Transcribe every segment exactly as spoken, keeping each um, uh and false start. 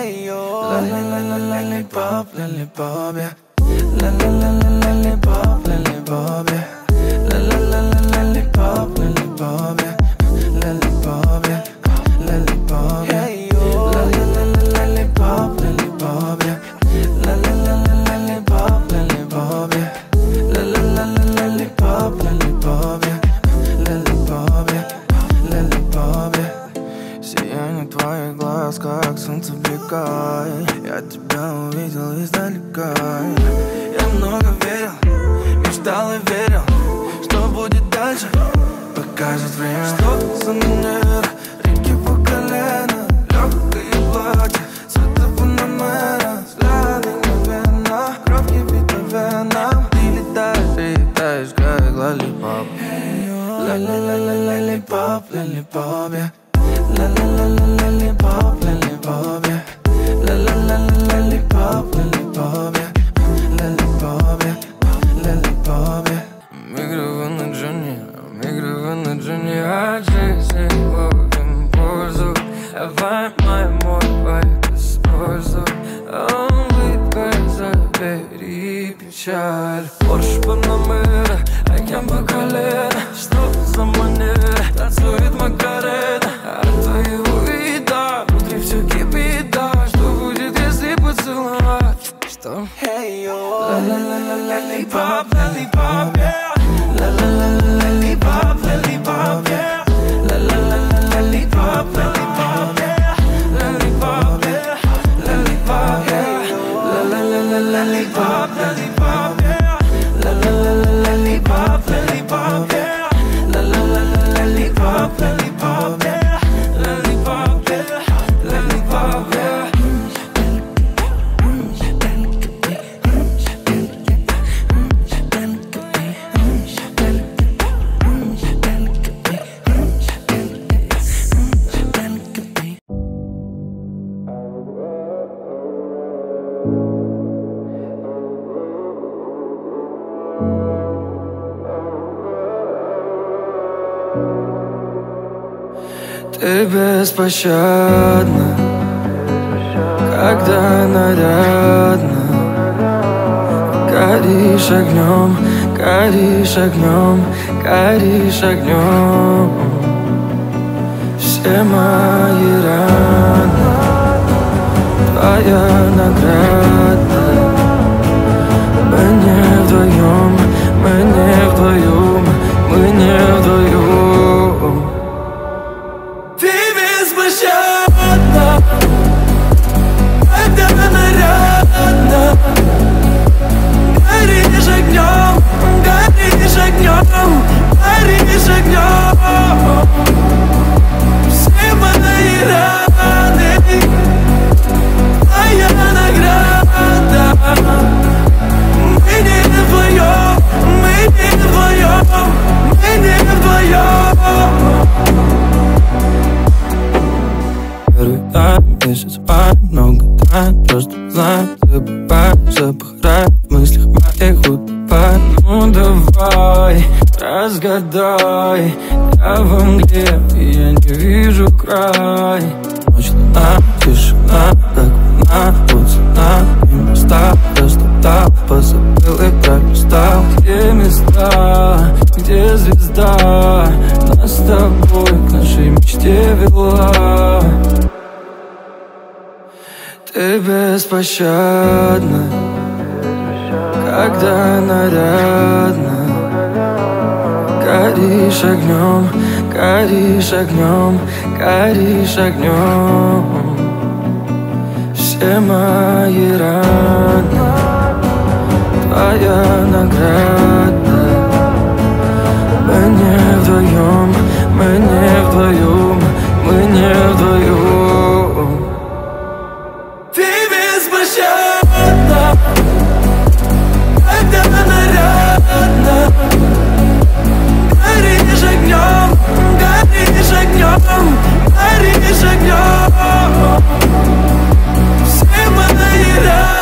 Hey yo, la la la la lollipop, lollipop, yeah. La la la la lollipop, lollipop, yeah. La la la la lollipop, lollipop, yeah. Lollipop, yeah. Lollipop, yeah. Hey yo, la la la la lollipop, lollipop, yeah. La la la la lollipop, lollipop, yeah. La la la la lollipop, lollipop, yeah. Lollipop, yeah. Lollipop, yeah. Сияние твоих глаз, как солнце бликает. Я тебя увидел издалека. Я много верил, мечтал и верил, что будет дальше, покажет время. Что за манера, реки по колено, легкое платье, цвета панамера, взгляды мгновенно, кровь кипит по венам. Ты летаешь, ты летаешь, как лоллипоп. Ла-ла-ла-ла лоллипоп, лоллипоп, yeah. La la la la lollipop, lollipop, yeah. La la la la lollipop, lollipop, yeah. Lollipop, yeah. Lollipop, yeah. Микроволны Джонни, микроволны Джонни, а жизнь ловим пользу. Давай мой мой вайб используй. Улыбкой забери печаль. Порш Панамера, океан по колено. Что за манера, танцует Макарена. От твоего вида внутри все кипит, да. Что будет, если поцеловать? Что? Hey yo, la la la la lollipop, lollipop, yeah. La la la la lollipop, lollipop, yeah. La la la la lollipop, lollipop, yeah. Lollipop, yeah. Lollipop, yeah. La la la la lollipop, lollipop, yeah. La la la la lollipop, lollipop, yeah. La la la la lollipop, lollipop, yeah. Lollipop, yeah. Lollipop, yeah. Ты беспощадна, когда нарядна. Горишь огнем, горишь огнем, горишь огнем. Все мои раны, твоя награда. Мы не вдвоем, мы не вдвоем, мы не вдвоем. Ты беспощадна, когда нарядна. Горишь огнем, горишь огнем, горишь огнем. Все мои раны, твоя награда. Мы не вдвоем, мы не вдвоем, мы не вдвоем. Первый тайм, месяц май, много тайн, просто знаю, забываю, забываю, в мыслях моих утопаю. Ну давай, разгадай, я во мгле, и я не вижу край. Ночь, луна, тишина, как луна, вот цена, и места растоптал, позабыл и пролистал. Где места, где звезда, нас с тобой к нашей мечте вела. Ты беспощадна, когда нарядна. Горишь огнем, горишь огнем, горишь огнем. Все мои раны, твоя награда. Мы не вдвоем, мы не вдвоем, мы не вдвоем. Беспощадна, когда нарядна. Горишь огнем, горишь огнем, горишь огнем. Все мои раны.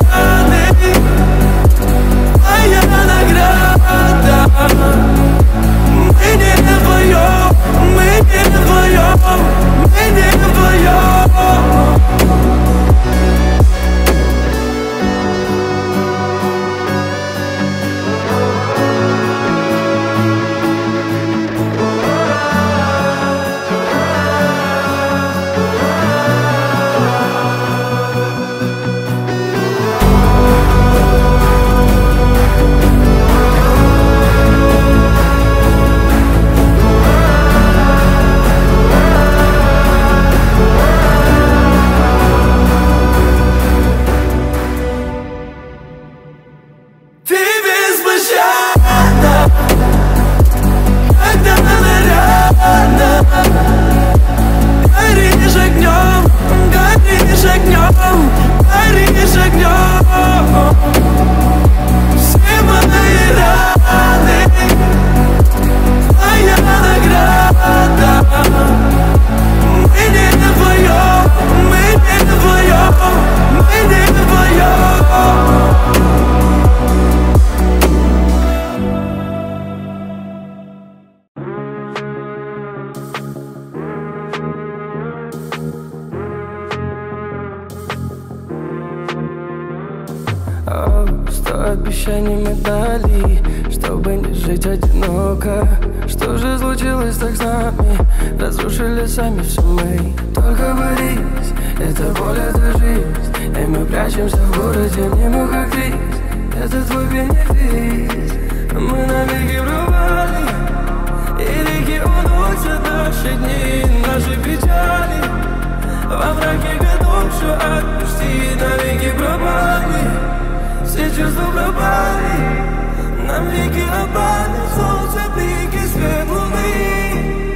Сто обещаний мы дали, чтобы не жить одиноко. Что же случилось так с нами? Разрушили сами все мы. Только борись, это боль, это жизнь. И мы прячемся в городе, не мог крик. Это твой бенефис. Мы навеки врубали, и реки уносят наши дни, наши печали. Во мраке готов все отпусти, навеки пропали. Все чувства пропали, нам веки опали. Солнце, блики, свет луны.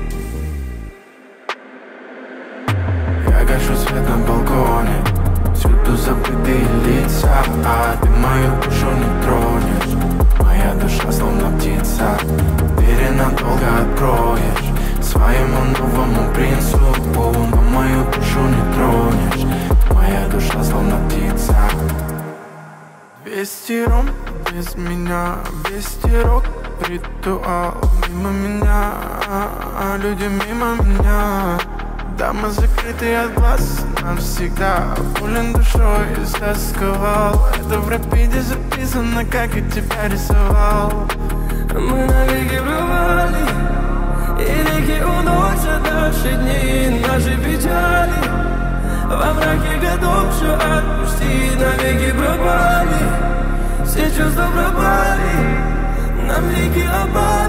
Я гашу свет на балконе, всюду забытые лица, а ты мою душу не тронешь. Моя душа словно птица, двери надолго откроешь своему новому принцу, но мою душу не тронешь. Моя душа словно птица. Двести ром без меня, двести рок, ритуал мимо меня, а люди мимо меня. Дамы закрытые от глаз навсегда, болен душой истосковал. Это в рапиде записано, как я тебя рисовал. Мы навеки пропали, и реки уносят наши дни, наши печали. Во мраке готов все отпусти, навеки пропали. Все чувства пропали, нам веки опали.